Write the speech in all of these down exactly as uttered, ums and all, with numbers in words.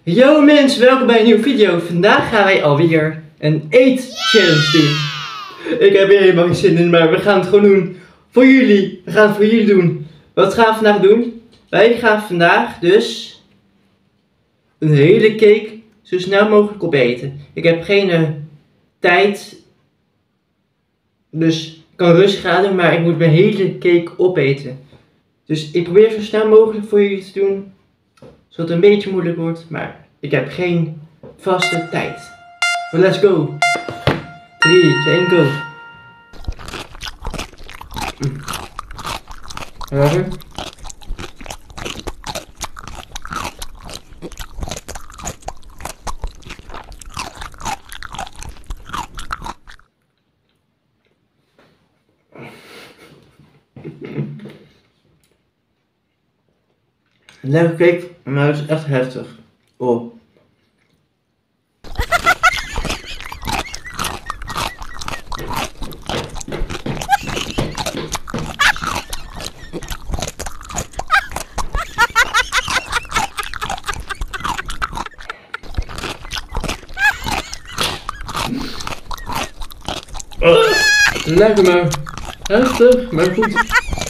Yo mensen, welkom bij een nieuwe video. Vandaag gaan wij alweer een eet-challenge doen. Ik heb hier helemaal geen zin in, maar we gaan het gewoon doen voor jullie. We gaan het voor jullie doen. Wat gaan we vandaag doen? Wij gaan vandaag dus een hele cake zo snel mogelijk opeten. Ik heb geen uh, tijd, dus ik kan rustig gaan doen, maar ik moet mijn hele cake opeten. Dus ik probeer zo snel mogelijk voor jullie te doen, zodat het een beetje moeilijk wordt, maar ik heb geen vaste tijd. So let's go! drie, twee, één, go! Lekker. Lekker cake, maar het is echt heftig. Oh. Oh. Lekker maar heftig, maar goed.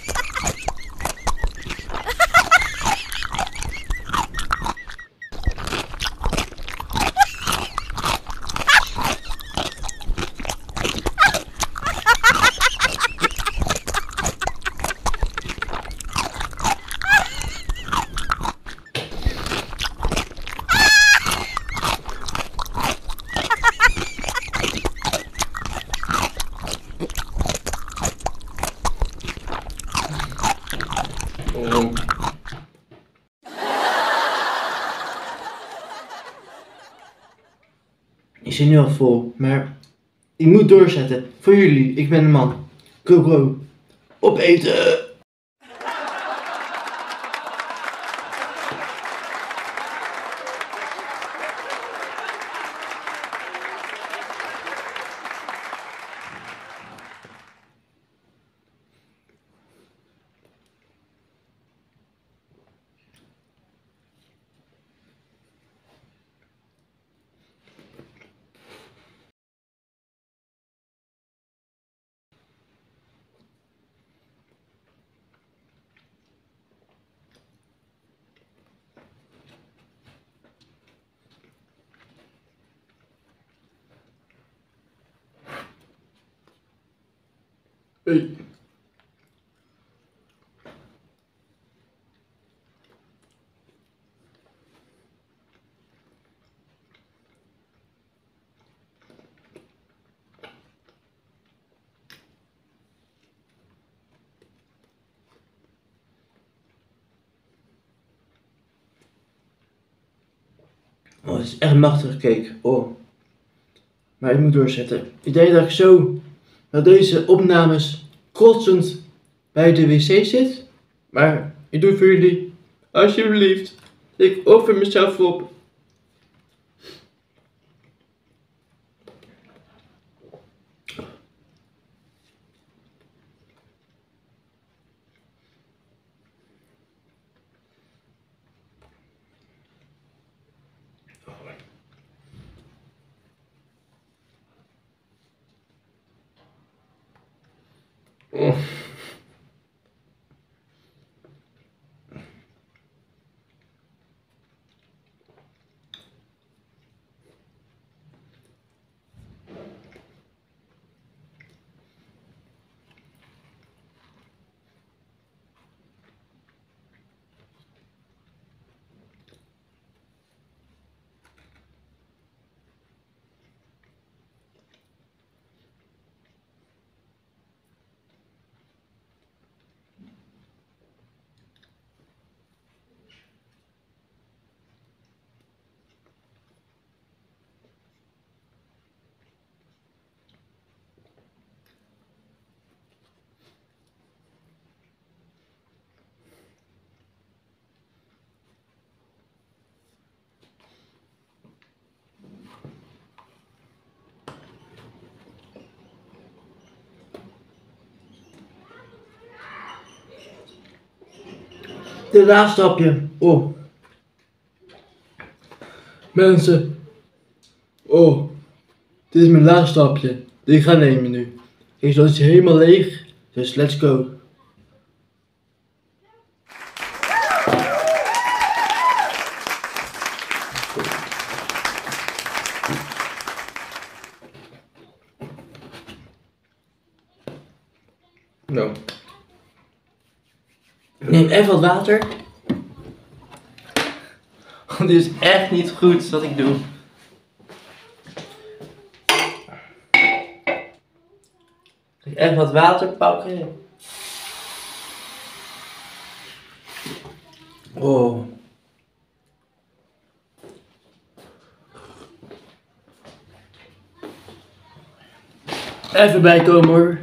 Oh. Ik zit nu al vol, maar ik moet doorzetten. Voor jullie, ik ben de man. Go go. Opeten! Hey. Oh, het is echt machtig cake. Oh. Maar ik moet doorzetten. Ik denk dat ik zo na deze opnames kotsend bij de wc zit. Maar ik doe het voor jullie. Alsjeblieft. Ik offer mezelf op. Oh. De laatste stapje. Oh. Mensen. Oh. Dit is mijn laatste stapje. Die ik ga nemen nu. Deze is helemaal leeg. Dus let's go. Nou. Ik neem even wat water. Want dit is echt niet goed wat ik doe. Ik even wat water pakken. Oh. Even bijkomen hoor.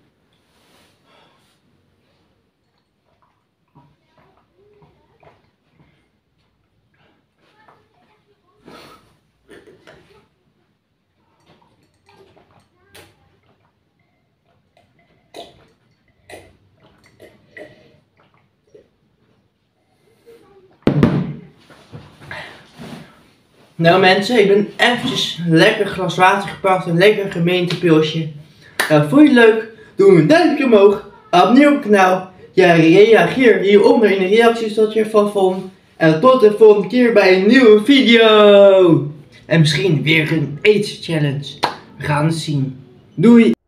Nou mensen, ik ben eventjes een lekker glas water gepakt, een lekker gemeentepilsje. Nou, vond je het leuk? Doe een duimpje omhoog, abonneer op het kanaal. Ja, reageer hieronder in de reacties wat je ervan vond. En tot de volgende keer bij een nieuwe video. En misschien weer een eetchallenge. We gaan het zien. Doei!